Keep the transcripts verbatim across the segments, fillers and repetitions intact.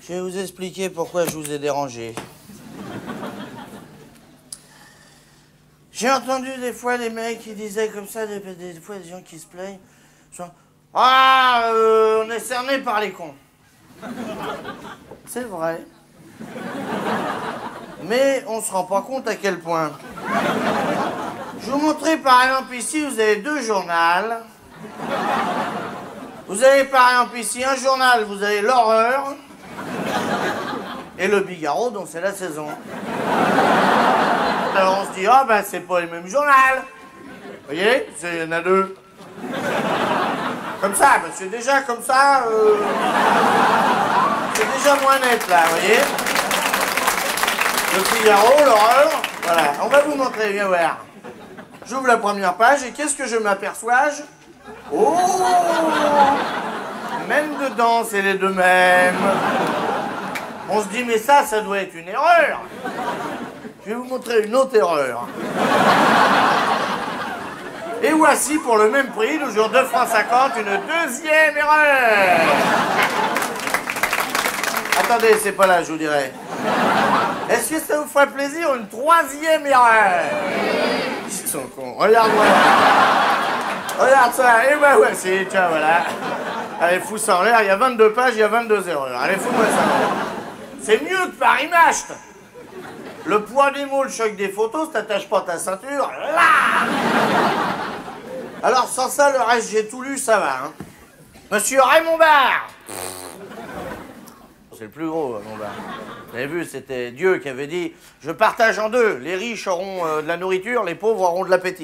Je vais vous expliquer pourquoi je vous ai dérangé. J'ai entendu des fois les mecs qui disaient comme ça, des, des fois des gens qui se plaignent, genre, ah, euh, on est cerné par les cons. C'est vrai. Mais on se rend pas compte à quel point. Je vous montrer par exemple ici, vous avez deux journaux. Vous avez par exemple ici un journal, vous avez l'horreur et le Figaro, donc c'est la saison. Alors on se dit, ah ben c'est pas le même journal. Vous voyez, il y en a deux. Comme ça, parce que déjà comme ça, euh, c'est déjà moins net là, vous voyez. Le Figaro, l'horreur, voilà. On va vous montrer, viens voir. J'ouvre la première page et qu'est-ce que je m'aperçois? Oh! Même dedans, c'est les deux mêmes. On se dit, mais ça, ça doit être une erreur. Je vais vous montrer une autre erreur. Et voici, pour le même prix, toujours deux francs cinquante, une deuxième erreur. Attendez, c'est pas là, je vous dirai. Est-ce que ça vous ferait plaisir, une troisième erreur? Ils sont cons. Regarde-moi. Regarde ça. Et ben voici, tiens, voilà. Allez, fous ça en l'air. Il y a vingt-deux pages, il y a vingt-deux erreurs. Allez, fous-moi ça. C'est mieux que Paris Match. Le poids des mots, le choc des photos, t'attaches pas ta ceinture. Là. Alors, sans ça, le reste, j'ai tout lu, ça va. Hein. Monsieur Raymond Barre. C'est le plus gros, Raymond Barre. Vous avez vu, c'était Dieu qui avait dit « Je partage en deux. Les riches auront euh, de la nourriture, les pauvres auront de l'appétit. »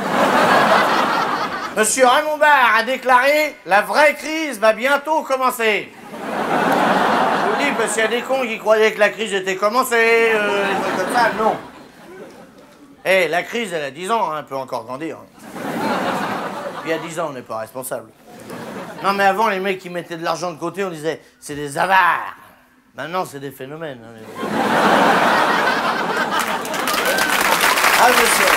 Monsieur Raymond Barre a déclaré « La vraie crise va bientôt commencer. » Je vous le dis, parce qu'il y a des cons qui croyaient que la crise était commencée, euh, des trucs comme ça. Non. Eh, la crise, elle a dix ans, hein, elle peut encore grandir. Puis il y a dix ans, on n'est pas responsable. Non, mais avant, les mecs qui mettaient de l'argent de côté, on disait « C'est des avares. » Maintenant, c'est des phénomènes. Hein, les... Ah, je sais.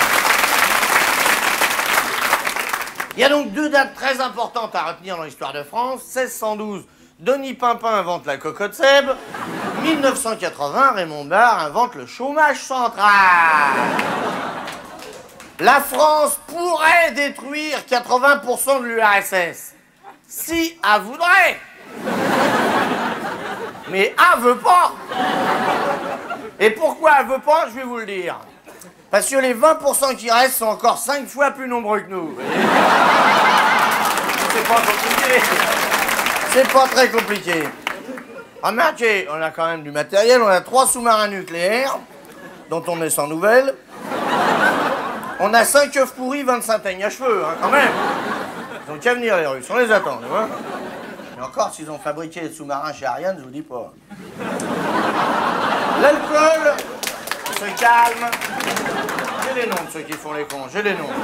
Il y a donc deux dates très importantes à retenir dans l'histoire de France. seize cent douze, Denis Pimpin invente la cocotte sèbe. mille neuf cent quatre-vingts, Raymond Barre invente le chômage central. La France pourrait détruire quatre-vingts pour cent de l'U R S S. Si elle voudrait. Mais elle veut pas. Et pourquoi elle veut pas, je vais vous le dire. Parce que les vingt pour cent qui restent sont encore cinq fois plus nombreux que nous. C'est pas compliqué. C'est pas très compliqué. Remarquez, on a quand même du matériel. On a trois sous-marins nucléaires, dont on est sans nouvelles. On a cinq œufs pourris, vingt-cinq teignes à cheveux, hein, quand même. Ils ont qu'à venir, les Russes. On les attend, tu vois. Et encore, s'ils ont fabriqué les sous-marins chez Ariane, je vous dis pas. L'alcool, on se calme. J'ai les noms de ceux qui font les cons, j'ai les noms.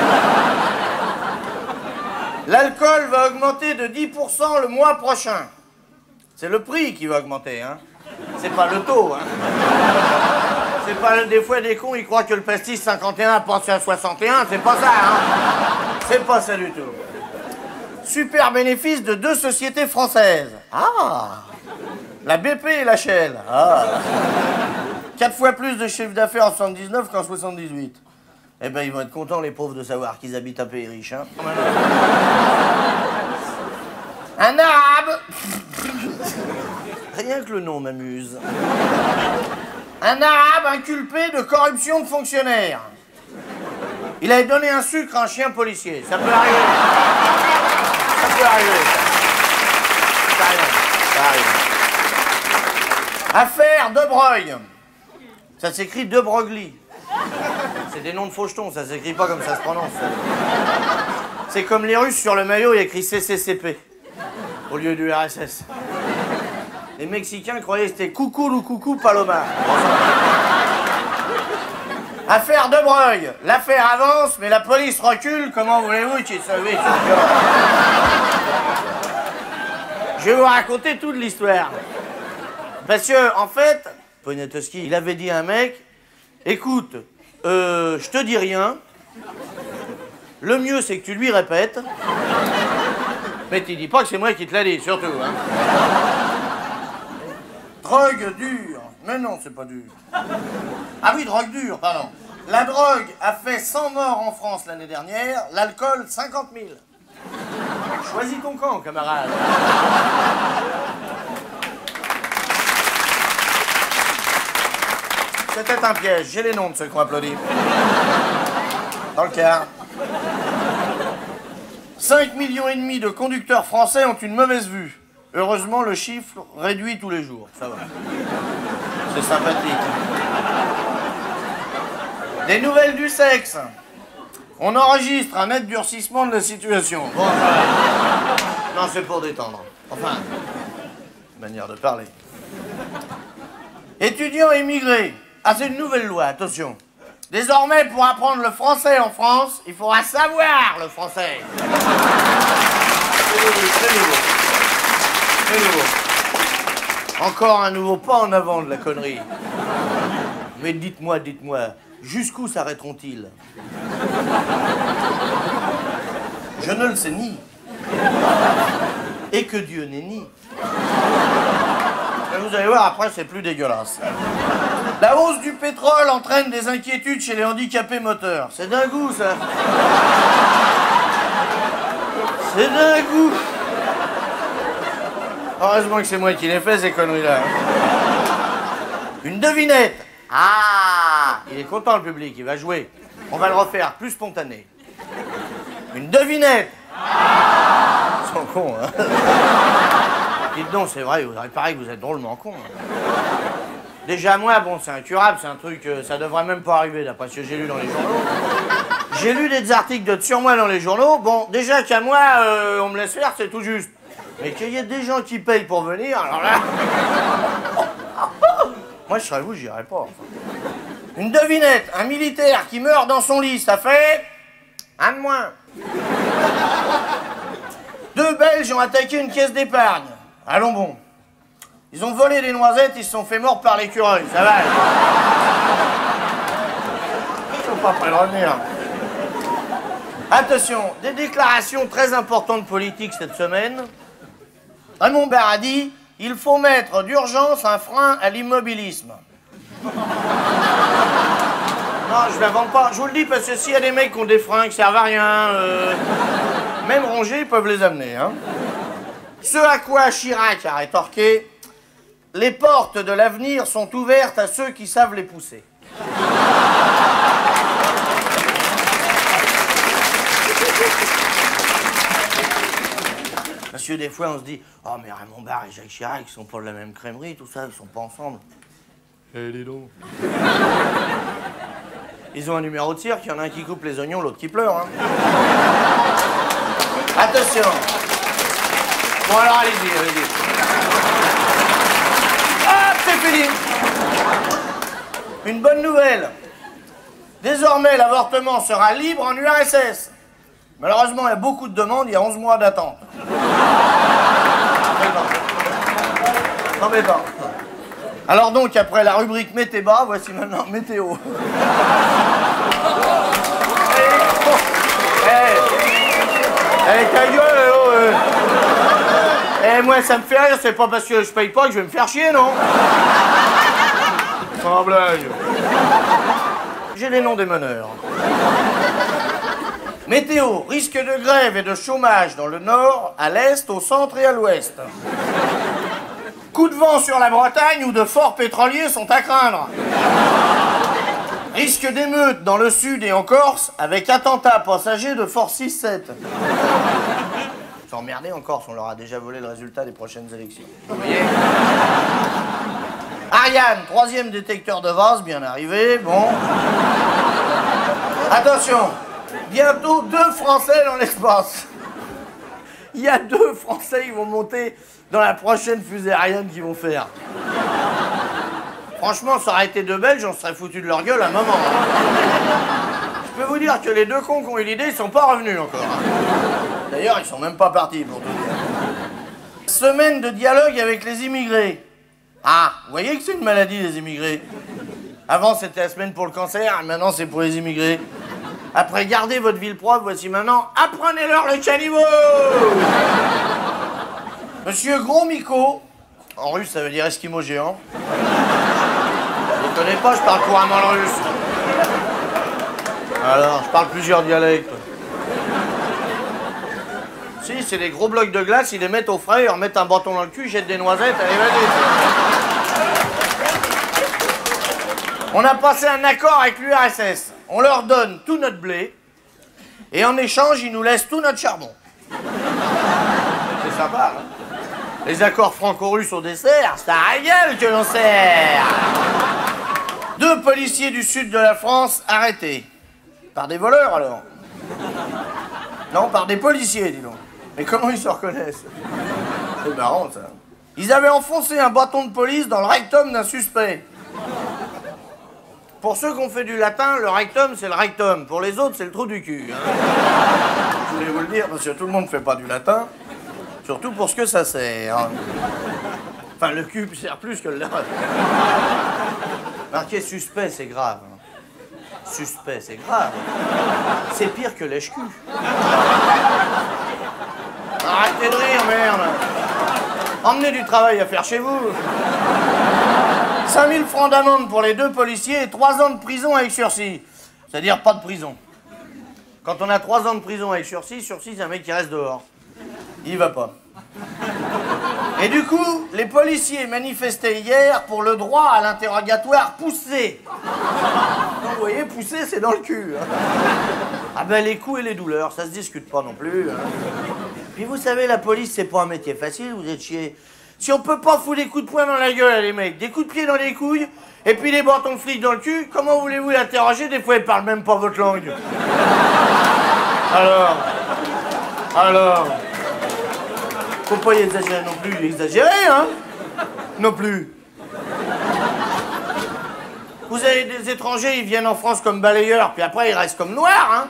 L'alcool va augmenter de dix pour cent le mois prochain. C'est le prix qui va augmenter, hein. C'est pas le taux, hein. C'est pas des fois des cons, ils croient que le pastis cinquante et un pense à soixante et un, c'est pas ça, hein. C'est pas ça du tout. Super bénéfice de deux sociétés françaises. Ah! La B P et la Shell. Ah! Quatre fois plus de chiffre d'affaires en soixante-dix-neuf qu'en soixante-dix-huit. Eh ben, ils vont être contents, les pauvres, de savoir qu'ils habitent un pays riche, hein. Un arabe. Rien que le nom m'amuse. Un arabe inculpé de corruption de fonctionnaires. Il avait donné un sucre à un chien policier. Ça peut arriver. Ça peut arriver. Ça arrive. Ça arrive. Affaire De Broglie. Ça s'écrit De Broglie. C'est des noms de fauchetons, ça s'écrit pas comme ça se prononce. C'est comme les Russes, sur le maillot, il y a écrit C C C P au lieu du R S S. Les Mexicains croyaient que c'était Coucou ou Coucou Paloma. Affaire De Broglie. L'affaire avance, mais la police recule. Comment voulez-vous qu'il se vite? Je vais vous raconter toute l'histoire. Parce que, en fait, Poniatowski, il avait dit à un mec, écoute, euh, je te dis rien. Le mieux, c'est que tu lui répètes. Mais tu dis pas que c'est moi qui te l'ai dit, surtout. Hein. Drogue dure. Mais non, c'est pas dur. Ah oui, drogue dure, pardon. La drogue a fait cent morts en France l'année dernière, l'alcool cinquante mille. Choisis ton camp, camarade. C'était un piège, j'ai les noms de ceux qui ont applaudi. Dans le quart. cinq millions et demi de conducteurs français ont une mauvaise vue. Heureusement, le chiffre réduit tous les jours. Ça va. C'est sympathique. Des nouvelles du sexe. On enregistre un net durcissement de la situation. Bon, non, c'est pour détendre. Enfin, manière de parler. Étudiants émigrés. Ah, c'est une nouvelle loi, attention. Désormais, pour apprendre le français en France, il faudra savoir le français. C'est nouveau, c'est nouveau. C'est nouveau. Encore un nouveau pas en avant de la connerie. Mais dites-moi, dites-moi, jusqu'où s'arrêteront-ils? Je ne le sais ni. Et que Dieu n'est ni. Mais vous allez voir, après, c'est plus dégueulasse. La hausse du pétrole entraîne des inquiétudes chez les handicapés moteurs. C'est d'un goût, ça. C'est d'un goût. Heureusement que c'est moi qui l'ai fait, ces conneries-là. Une devinette. Ah, il est content, le public, il va jouer. On va le refaire plus spontané. Une devinette. Ils sont cons, hein. Dites donc, c'est vrai, il paraît que vous êtes drôlement cons. Déjà, moi, bon, c'est incurable, c'est un truc, euh, ça devrait même pas arriver, d'après ce que j'ai lu dans les journaux. J'ai lu des articles de sur moi dans les journaux. Bon, déjà qu'à moi, euh, on me laisse faire, c'est tout juste. Mais qu'il y ait des gens qui payent pour venir, alors là... Moi, je serais vous, j'irais pas. Enfin. Une devinette, un militaire qui meurt dans son lit, ça fait... un de moins. Deux Belges ont attaqué une caisse d'épargne. Allons bon. Ils ont volé des noisettes, ils se sont fait morts par l'écureuil, ça va. Ils sont pas prêts de revenir. Attention, des déclarations très importantes politiques cette semaine. Raymond Barre a dit, il faut mettre d'urgence un frein à l'immobilisme. Non, je ne l'invente pas. Je vous le dis parce que s'il y a des mecs qui ont des freins qui servent à rien, euh, même rongés, ils peuvent les amener. Hein. Ce à quoi Chirac a rétorqué, les portes de l'avenir sont ouvertes à ceux qui savent les pousser. Parce que des fois, on se dit, oh, mais Raymond Barre et Jacques Chirac, ils sont pas de la même crèmerie, tout ça, ils sont pas ensemble. Eh, dis donc. Ils ont un numéro de cirque, il y en a un qui coupe les oignons, l'autre qui pleure. Hein. Attention. Bon, alors, allez-y, allez-y. Hop, c'est fini. Une bonne nouvelle. Désormais, l'avortement sera libre en U R S S. Malheureusement, il y a beaucoup de demandes, il y a onze mois d'attente. Embêtant. Alors donc, après la rubrique Météba, voici maintenant Météo. Eh, eh, ta gueule, oh, euh. Eh, moi, ça me fait rire, c'est pas parce que je paye pas que je vais me faire chier, non? Sans blague. J'ai les noms des meneurs. Météo, risque de grève et de chômage dans le nord, à l'est, au centre et à l'ouest. Coup de vent sur la Bretagne où de forts pétroliers sont à craindre. Risque d'émeute dans le sud et en Corse avec attentat passager de force six sept. Ils sont emmerdés en Corse, on leur a déjà volé le résultat des prochaines élections. Vous voyez ? Ariane, troisième détecteur de vase, bien arrivé, bon. Attention, bientôt deux Français dans l'espace. Il y a deux Français qui vont monter dans la prochaine fusée Ariane qu'ils vont faire. Franchement, ça aurait été deux Belges, on se serait foutu de leur gueule à un moment. Je peux vous dire que les deux cons qui ont eu l'idée, ils sont pas revenus encore. D'ailleurs, ils sont même pas partis pour tout dire. Semaine de dialogue avec les immigrés. Ah, vous voyez que c'est une maladie, les immigrés. Avant, c'était la semaine pour le cancer, maintenant, c'est pour les immigrés. Après, gardez votre ville propre, voici maintenant, apprenez-leur le caniveau. Monsieur Gros Mico, En russe, ça veut dire esquimau géant. Je ne connais pas, je parle couramment le russe. Alors, je parle plusieurs dialectes. Si, c'est des gros blocs de glace, ils les mettent au frais, ils remettent un bâton dans le cul, ils jettent des noisettes, allez, vas-y. On a passé un accord avec l'U R S S. On leur donne tout notre blé, et en échange, ils nous laissent tout notre charbon. C'est sympa, hein? Les accords franco-russes au dessert, c'est à gueule que l'on sert. Deux policiers du sud de la France arrêtés. Par des voleurs, alors? Non, par des policiers, dis donc. Mais comment ils se reconnaissent? C'est marrant, ça. Ils avaient enfoncé un bâton de police dans le rectum d'un suspect. Pour ceux qui ont fait du latin, le rectum, c'est le rectum. Pour les autres, c'est le trou du cul. Hein. Je voulais vous le dire, parce que tout le monde ne fait pas du latin. Surtout pour ce que ça sert. Enfin, le cul sert plus que le latin. Marquer suspect, c'est grave. Suspect, c'est grave. C'est pire que lèche-cul. Arrêtez de rire, merde. Emmenez du travail à faire chez vous. cinq mille francs d'amende pour les deux policiers et trois ans de prison avec sursis. C'est-à-dire pas de prison. Quand on a trois ans de prison avec sursis, sursis, c'est un mec qui reste dehors. Il y va pas. Et du coup, les policiers manifestaient hier pour le droit à l'interrogatoire poussé. Donc, vous voyez, poussé, c'est dans le cul. Hein. Ah ben, les coups et les douleurs, ça se discute pas non plus. Hein. Puis vous savez, la police, c'est pas un métier facile, vous êtes chiés. Si on peut pas foutre des coups de poing dans la gueule, les mecs, des coups de pied dans les couilles, et puis des bâtons de flic dans le cul, comment voulez-vous l'interroger? Des fois, ils parlent même pas votre langue. Alors Alors Faut pas y exagérer non plus, exagérer, hein? Non plus. Vous avez des étrangers, ils viennent en France comme balayeurs, puis après ils restent comme noirs, hein?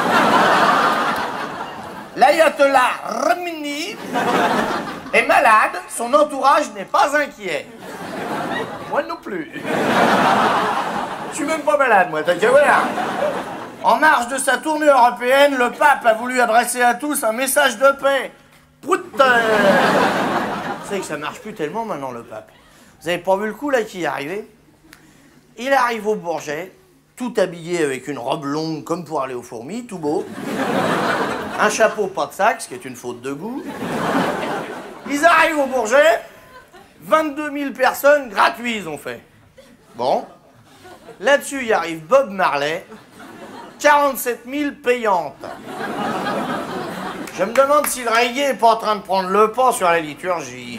L'ayatollah Khamenei est malade, son entourage n'est pas inquiet. Moi non plus. Je suis même pas malade, moi, t'as qu'à voir. En marge de sa tournée européenne, le pape a voulu adresser à tous un message de paix. Putain! Vous savez que ça marche plus tellement maintenant, le pape. Vous avez pas vu le coup, là, qui est arrivé? Il arrive au Bourget, tout habillé avec une robe longue comme pour aller aux fourmis, tout beau. Un chapeau, pas de sac, ce qui est une faute de goût. Ils arrivent au Bourget, vingt-deux mille personnes gratuits, ils ont fait. Bon. Là-dessus, il arrive Bob Marley, quarante-sept mille payantes. Je me demande si le reggae n'est pas en train de prendre le pas sur la liturgie.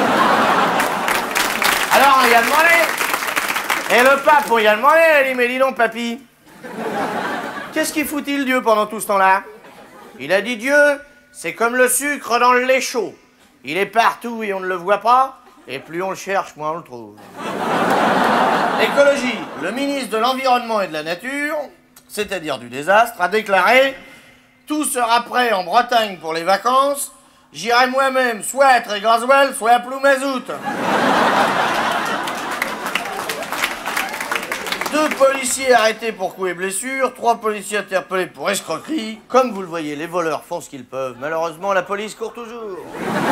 Alors, on y a demandé. Et le pape, on y a demandé, elle dit, mais dis donc, papy, qu'est-ce qu'il fout-il, Dieu, pendant tout ce temps-là? Il a dit, Dieu, c'est comme le sucre dans le lait chaud. Il est partout et on ne le voit pas, et plus on le cherche, moins on le trouve. Écologie, le ministre de l'Environnement et de la Nature, c'est-à-dire du désastre, a déclaré « Tout sera prêt en Bretagne pour les vacances, j'irai moi-même soit à Trégraswell, soit à Ploumazout. » Deux policiers arrêtés pour coups et blessures, trois policiers interpellés pour escroquerie. Comme vous le voyez, les voleurs font ce qu'ils peuvent. Malheureusement, la police court toujours.